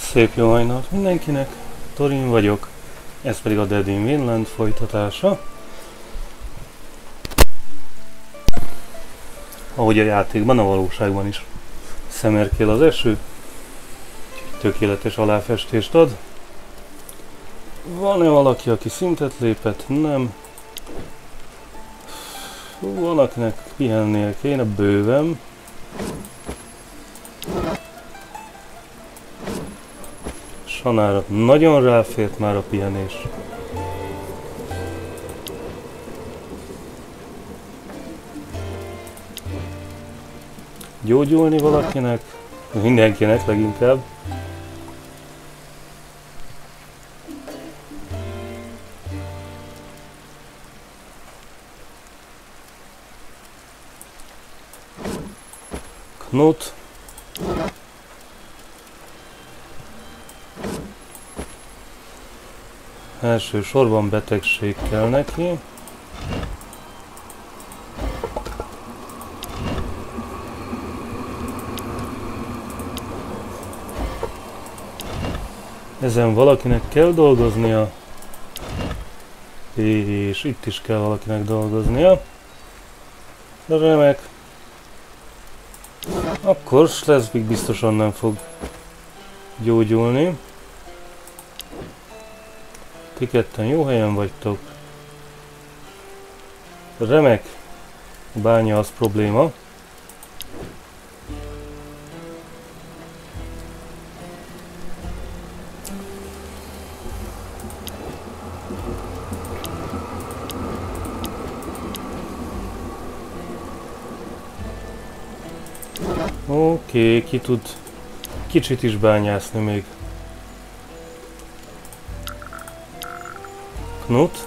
Szép jó hajnalt mindenkinek, Thorin vagyok, ez pedig a Vinland folytatása. Ahogy a játékban, a valóságban is szemerkél az eső, tökéletes aláfestést ad. Van-e valaki, aki szintet lépett? Nem. Van, akinek pihennie kéne bőven. Sanára nagyon ráfért már a pihenés. Gyógyulni valakinek? Mindenkinek leginkább. Knut. Első sorban betegség kell neki. Ezen valakinek kell dolgoznia. És itt is kell valakinek dolgoznia. Remek. Akkor Schleswig biztosan nem fog gyógyulni. Ti ketten jó helyen vagytok. Remek. A bánya az probléma. Oké, ki tud kicsit is bányászni még. Knut.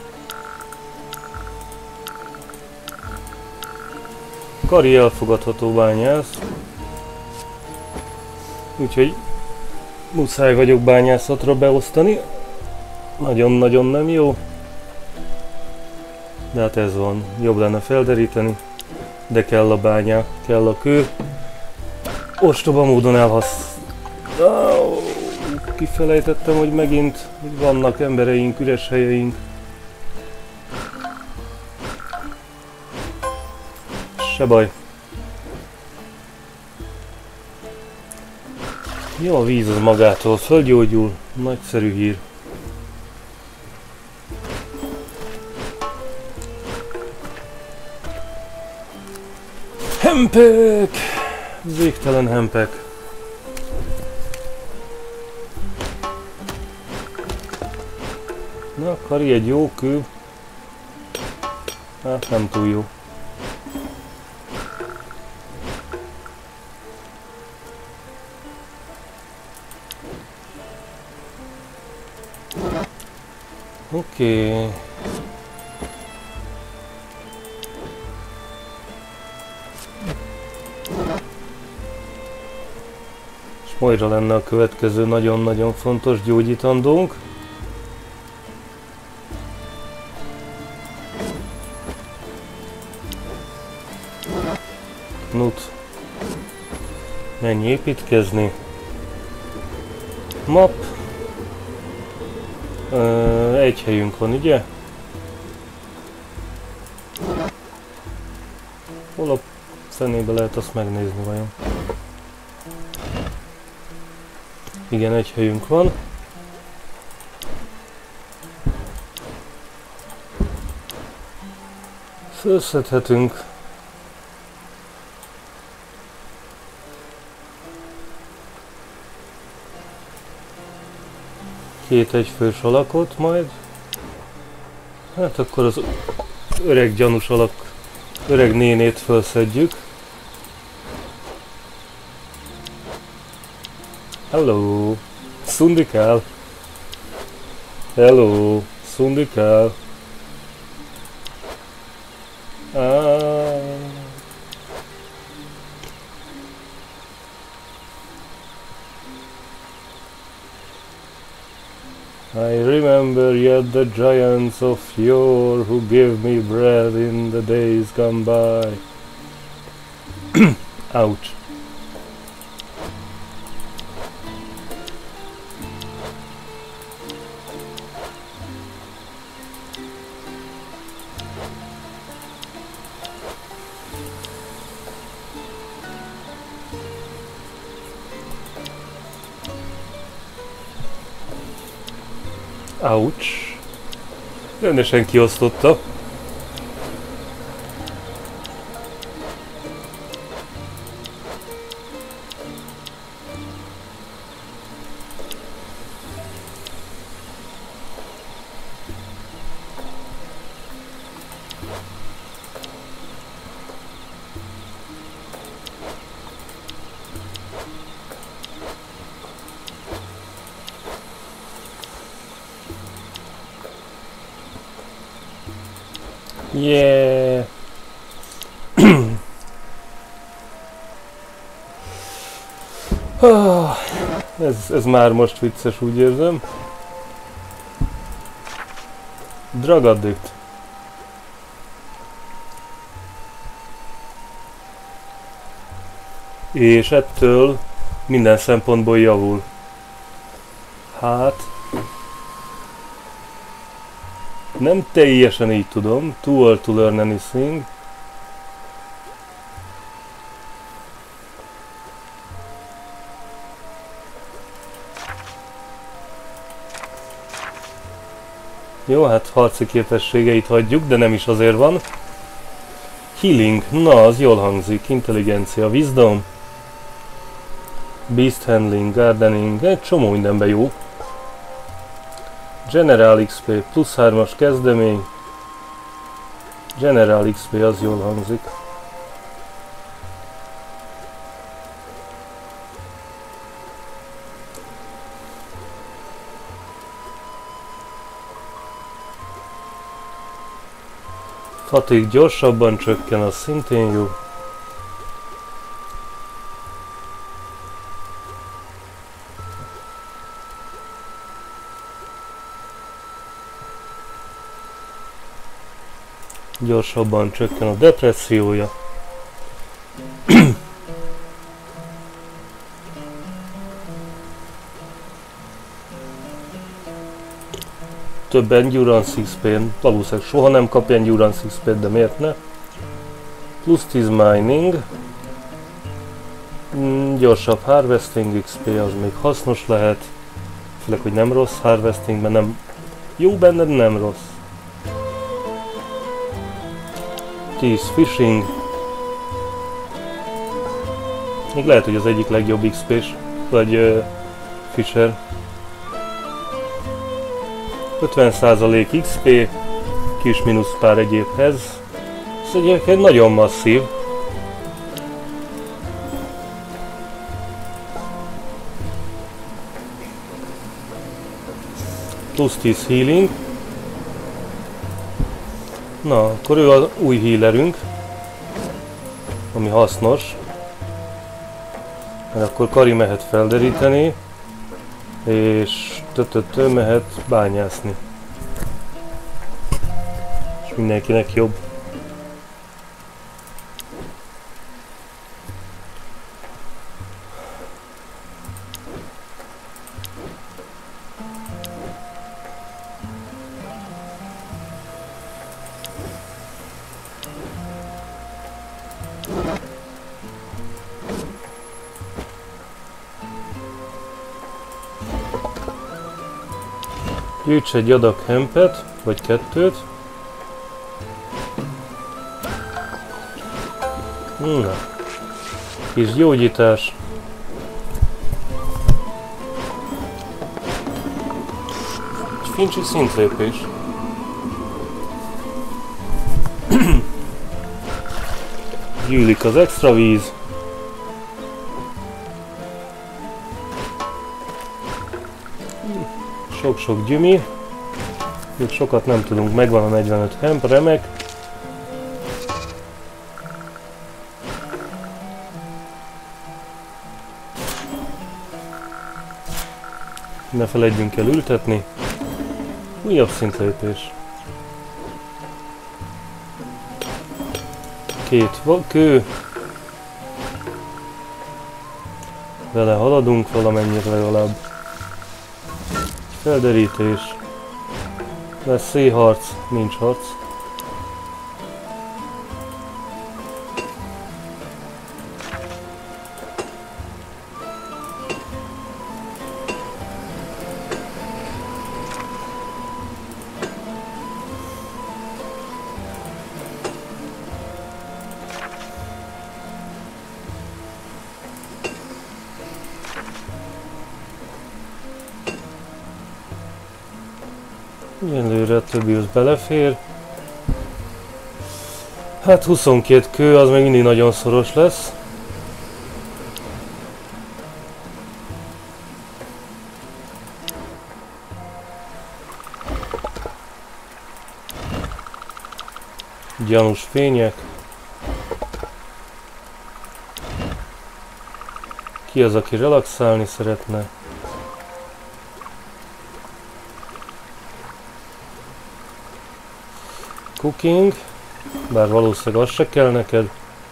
Kari elfogadható bányász. Úgyhogy muszáj vagyok bányászatra beosztani. Nagyon-nagyon nem jó. De hát ez van. Jobb lenne felderíteni. De kell a bánya, kell a kő. Ostoba módon kifelejtettem, hogy megint vannak embereink, üres helyeink. Se baj. Jó, a víz az magától fölgyógyul. Nagyszerű hír. Hempek! Végtelen hempek. Na, Kari egy jó kő. Hát nem túl jó. Oké. Moira lenne a következő nagyon-nagyon fontos gyógyítandónk. Knut. Menj építkezni. Map. Egy helyünk van, ugye? Hol a fenébe lehet azt megnézni vajon? Igen, egy helyünk van. Fölszedhetünk. Két egyfős alakot majd. Hát akkor az öreg gyanús alak, öreg nénét fölszedjük. Hello, szundikál. Hello, szundikál. I remember yet the giants of yore who gave me bread in the days gone by. Ouch. Ouch. Rendesen kiosztotta. Yeah. ez már most vicces, úgy érzem. Drug addict. És ettől minden szempontból javul. Hát... nem teljesen így tudom. Too old to learn anything. Jó, hát harci képességeit hagyjuk, de nem is azért van. Healing, na az jól hangzik. Intelligencia, wisdom. Beast handling, gardening, egy csomó mindenben jó. General XP, plusz 3-as kezdemény. General XP, az jól hangzik. Fatigue gyorsabban csökken, az szintén jó. Gyorsabban csökken a depressziója. Több Endurance XP-n, valószínűleg soha nem kap Endurance XP-t, de miért ne? Plusz 10 Mining. Gyorsabb Harvesting XP, az még hasznos lehet. Főleg, hogy nem rossz Harvesting, mert nem jó benne, de nem rossz. 10 Fishing. Még lehet, hogy az egyik legjobb XP-s, vagy Fisher. 50% XP, kis mínusz pár egyébhez. Ez egyébként nagyon masszív. Plusz 10 healing. Na, akkor ő az új healerünk, ami hasznos. Mert akkor Kari mehet felderíteni, és mehet bányászni. És mindenkinek jobb. Gyűjts egy adag hempet, vagy 2. Na. Kis gyógyítás. Egy fincsi szintlépés. Gyűlik az extra víz. Sok-sok gyümi. Még sokat nem tudunk, megvan a 45 hemp, remek. Ne feledjünk el ültetni. Újabb szintlépés. 2 kő. Vele haladunk valamennyire legalább. Felderítés. Lesz széharc, nincs harc. Egyelőre a többi az belefér. Hát 22 kő, az még mindig nagyon szoros lesz. Gyanús fények. Ki az, aki relaxálni szeretne? Cooking. Bár valószínűleg az se kell neked.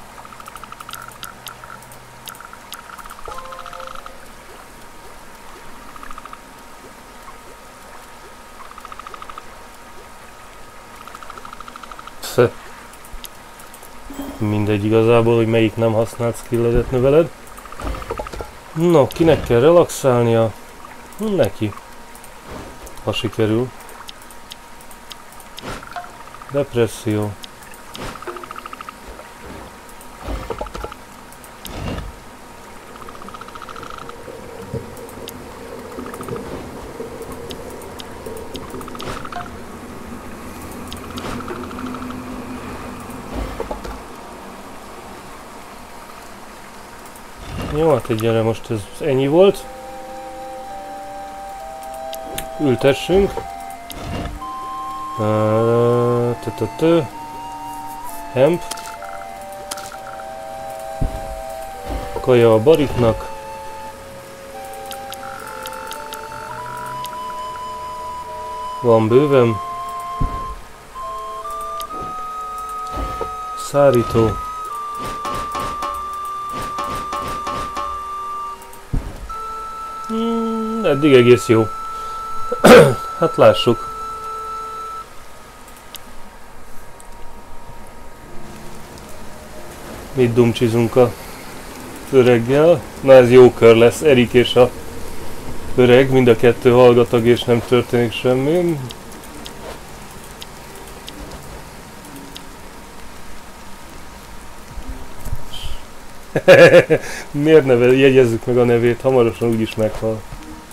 Mindegy igazából, hogy melyik nem használt skilledet növeled. No, kinek kell relaxálnia? Neki. Ha sikerül. Depresszió. Jó, hát egyelőre most ez ennyi volt. Ültessünk. Hemp. Kaja a bariknak. Van bőven. Szárító. Eddig egész jó. Hát lássuk. Mit dumcsizunk a öreggel? Na ez jó kör lesz, Erik és a öreg, mind a kettő hallgatag és nem történik semmi. Miért jegyezzük meg a nevét, hamarosan úgyis meghal.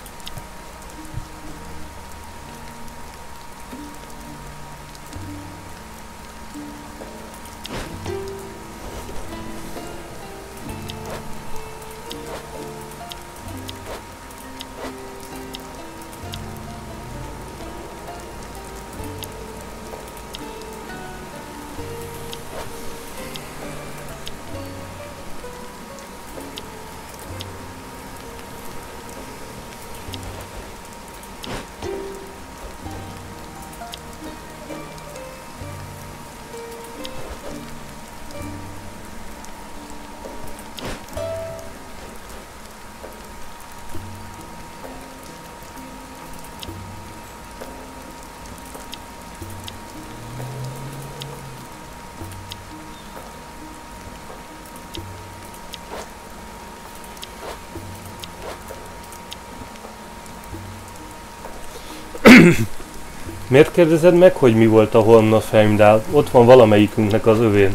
Miért kérdezed meg, hogy mi volt a HUN a Heimdall? Ott van valamelyikünknek az övén.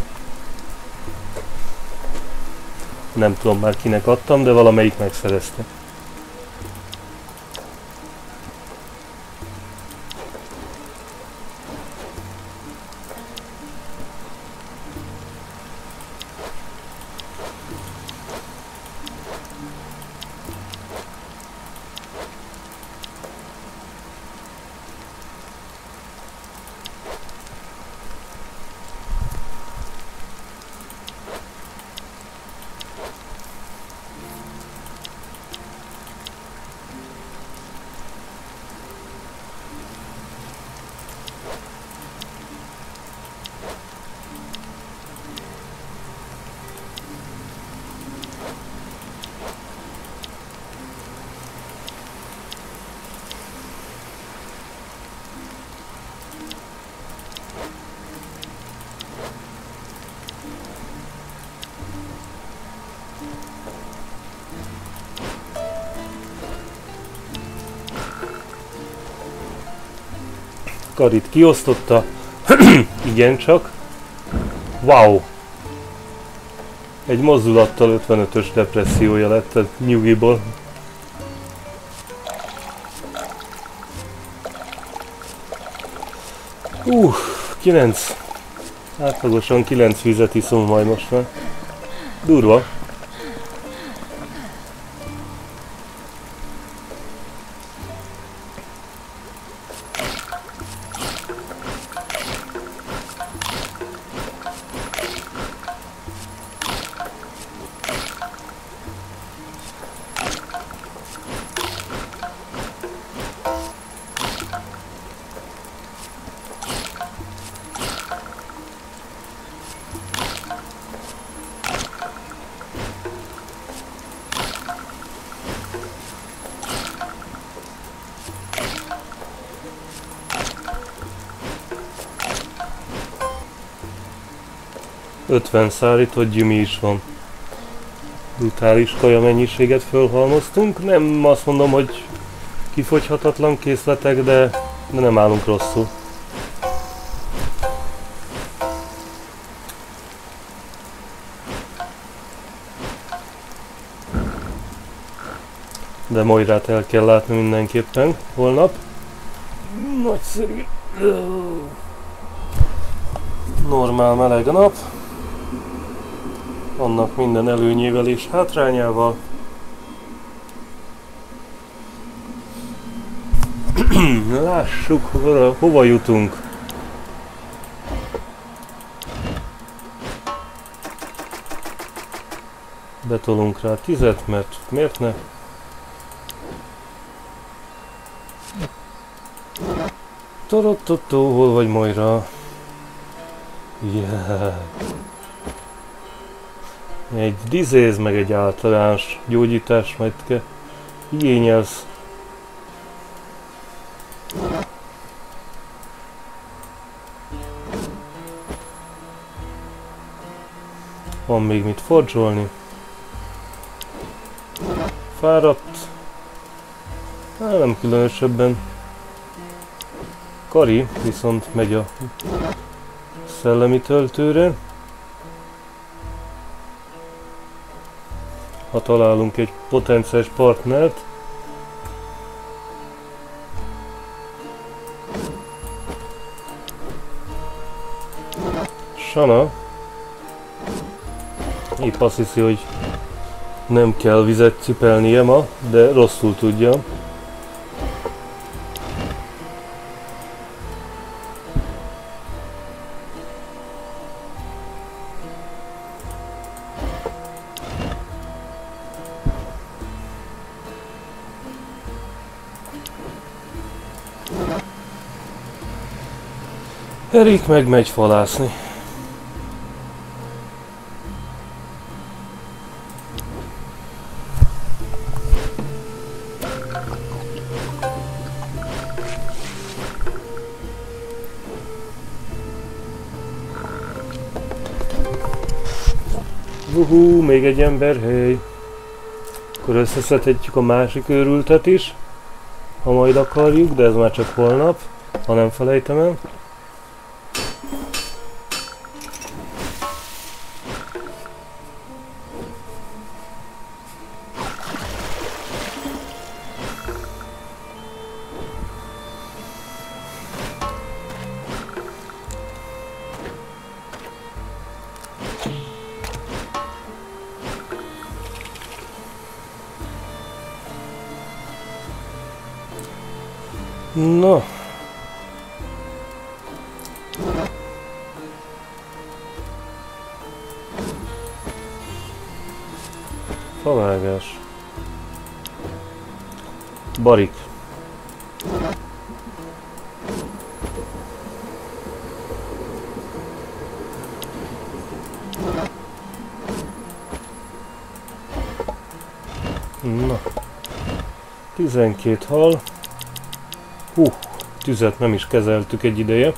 Nem tudom már kinek adtam, de valamelyik megszerezte. Karit kiosztotta. Igencsak. Wow! Egy mozdulattal 55-ös depressziója lett a nyugiból. 9. Átlagosan 9 vizet iszom majd most már. Durva. ...50 szárított gyümi is van. Brutális kaja mennyiséget fölhalmoztunk. Nem azt mondom, hogy kifogyhatatlan készletek, de nem állunk rosszul. De Moirát el kell látni mindenképpen holnap. Nagyszerű. Normál meleg nap. Annak minden előnyével és hátrányával. Lássuk, hova jutunk. Betolunk rá 10-et, mert miért ne? Torottotó, hol vagy Moira? Yeah. Egy dizéz, meg egy általános gyógyítás, majd igényelsz. Van még mit fordzsolni. Fáradt. Nem különösebben. Kari viszont megy a szellemi töltőre. Ha találunk egy potenciális partnert. Sana épp azt hiszi, hogy nem kell vizet cipelnie ma, de rosszul tudja. Erik meg megy falászni. Még egy emberhely. Akkor összeszedhetjük a másik őrültet is, ha majd akarjuk, de ez már csak holnap, ha nem felejtem el. No. Favágás. Barik. Na. 12 hal. Tüzet nem is kezeltük egy ideje.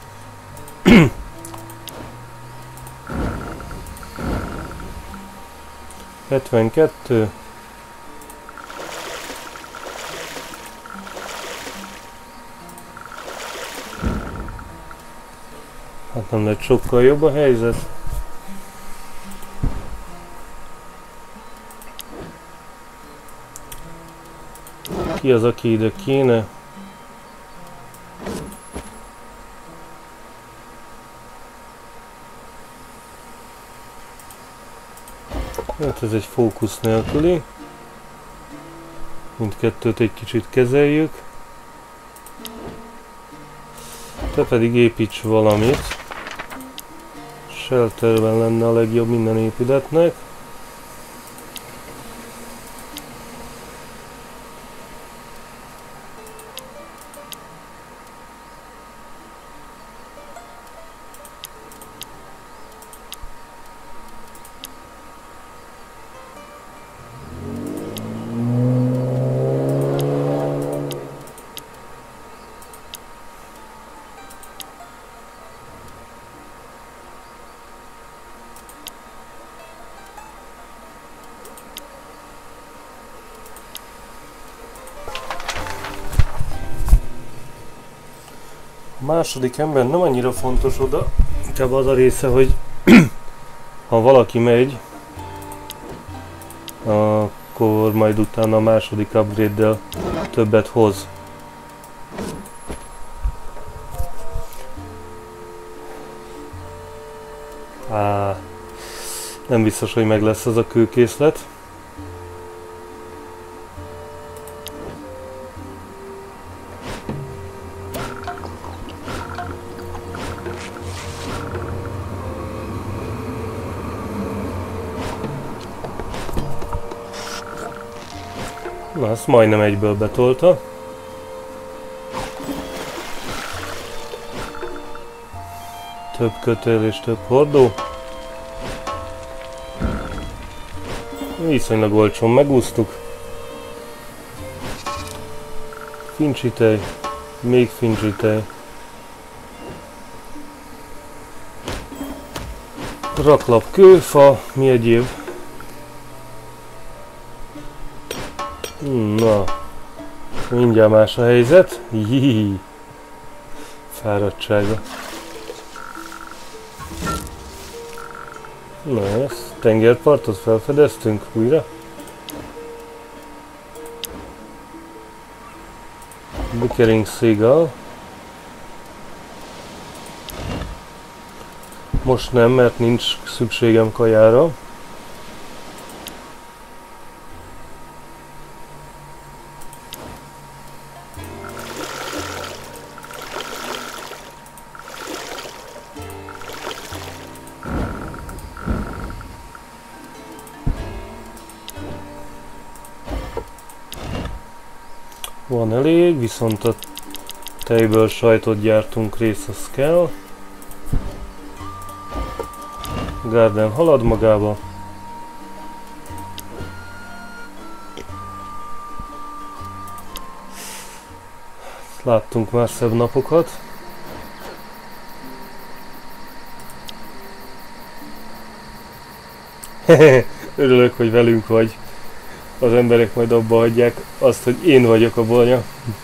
...72. Hát nem lett sokkal jobb a helyzet. Ki az, aki ide kéne? Hát ez egy fókusz nélküli. Mindkettőt egy kicsit kezeljük. Te pedig építs valamit. Shelterben lenne a legjobb minden épületnek. A második ember nem annyira fontos oda, inkább az a része, hogy ha valaki megy, akkor majd utána a második upgrade-del többet hoz. Nem biztos, hogy meg lesz az a kőkészlet. Na, ezt majdnem egyből betolta. Több kötél és több hordó. Viszonylag olcsón megúsztuk. Fincsitej, még fincsitej. Raklap, kőfa, mi egyéb. Na, mindjárt más a helyzet. Jíjjj, fáradtsága. Na, ezt tengerpartot felfedeztünk újra. Bukering Seagull. Most nem, mert nincs szükségem kajára. Van elég, viszont a tejből sajtot gyártunk, rész az kell. Garden halad magába. Láttunk már szebb napokat. Örülök, hogy velünk vagy. Az emberek majd abba hagyják azt, hogy én vagyok a bolnya.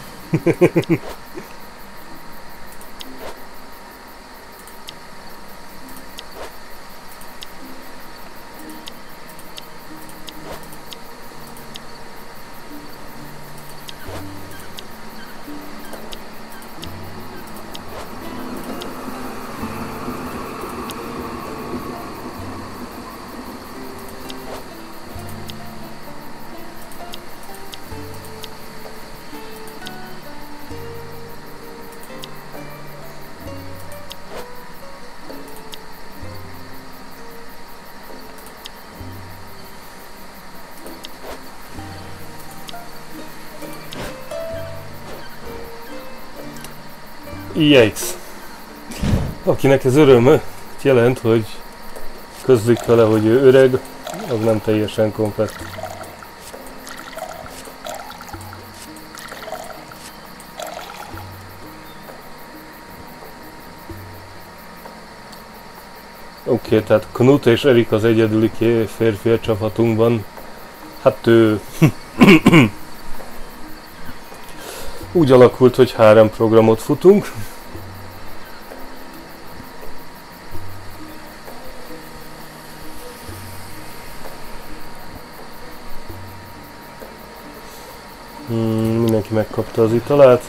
Yikes! Akinek ez öröm jelent, hogy közlik vele, hogy ő öreg, az nem teljesen komplett. Oké, tehát Knut és Erik az egyedüli férfi a csapatunkban. Hát ő... Úgy alakult, hogy 3 programot futunk. Mindenki megkapta az italát.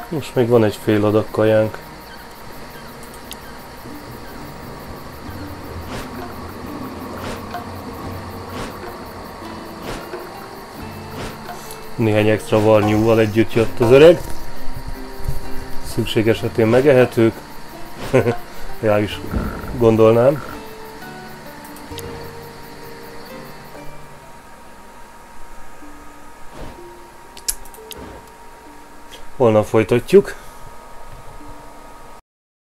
Most még van egy fél adag kajánk. Néhány extra varnyúval együtt jött az öreg. Szükség esetén megehetők. Já is gondolnám. Holnap folytatjuk.